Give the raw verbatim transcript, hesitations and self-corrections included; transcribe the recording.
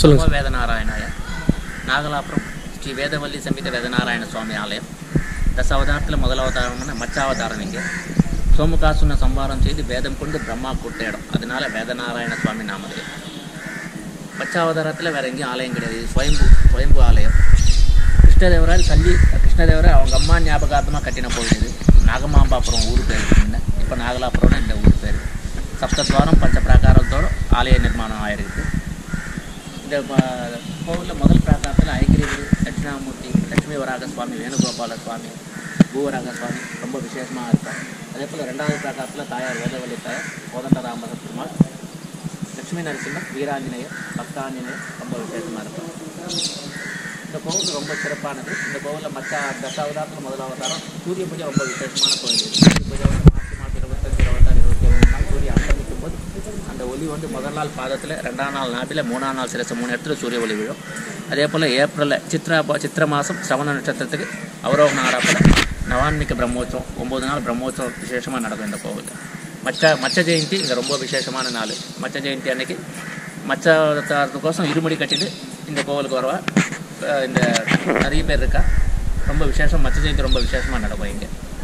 சொல்லுங்கள். வேதநாராயணாய நாகலாபுரம் ஸ்ரீ வேதவல்லி சமேத வேதநாராயண சுவாமி ஆலயம். தசாவதாரத்தில் முதல் அவதாரமான மச்சாவதாரம். இங்கே சோமுகாசுன சம்பாரம் செய்து வேதம் கொண்டு பிரம்மா கூட்ட இடம், அதனால வேதநாராயண சுவாமி நாமதேயம். மச்சாவதாரத்தில் வேறு எங்கேயும் ஆலயம் கிடையாது. இது சுயம்பு சுயம்பு ஆலயம். கிருஷ்ணதேவரால் சல்லி கிருஷ்ணதேவரால் அவங்க அம்மா ஞாபகார்த்தமாக கட்டின கோவில் இது. நாகமாம்பாபுரம் ஊர் பேர் முன்ன, இப்போ நாகலாபுரம்னு இந்த ஊர் பேர். சப்தத்வாரம் பஞ்ச பிராகாரத்தோடு ஆலய நிர்மாணம் ஆகிருக்கு. இந்த கோவிலில் முதல் பிராகாரத்தில் ஐகிரிகிரி, தட்சிணாமூர்த்தி, லட்சுமி வராக சுவாமி, வேணுகோபால சுவாமி, பூவராக சுவாமி ரொம்ப விசேஷமாக இருக்கும். அதே போல் ரெண்டாவது பிராகாரத்தில் தாயார் வேதவல்லி தாயார், கோதண்டராம பெருமாள், லட்சுமி நரசிம்மர், வீராஞ்சநேயர், பக்தாஞ்சநேயர் ரொம்ப விசேஷமாக இருக்கும். இந்த கோவில் ரொம்ப சிறப்பானது. இந்த கோவிலில் மற்ற தசாவதாரத்தில் முதல் அவதாரம் சூரிய பூஜை ரொம்ப விசேஷமான கோவில். சூரிய பூஜை வந்து மார்ச் மாதம் இருபத்தஞ்சு இருபத்தாறு இருபத்தி ஏழு நாள் சூரிய அஸ்தமிக்கும் போது அந்த ஒளி வந்து முதல் நாள் பாதத்தில், ரெண்டாம் நாள் நாட்டில், மூணாம் நாள் சிரசு மூணு இடத்துல சூரிய ஒளி விழும். அதே போல் ஏப்ரலில் சித்ரா சித்திர மாதம் சிரவண நட்சத்திரத்துக்கு அவரோகண ஆராப்பில் நவான்மிக்க பிரம்மோற்சவம், ஒம்பது நாள் பிரம்மோற்சவம் விசேஷமாக நடக்கும் இந்த கோவிலில். மச்ச மச்ச ஜெயந்தி இங்கே ரொம்ப விசேஷமான நாள். மச்ச ஜெயந்தி அன்னைக்கு மச்சத்துக்கோசம் இருமுடி கட்டிட்டு இந்த கோவிலுக்கு வருவா. இந்த நிறைய பேர் இருக்கா. ரொம்ப விசேஷம். மச்ச ஜெயந்தி ரொம்ப விசேஷமாக நடக்கும் இங்கே.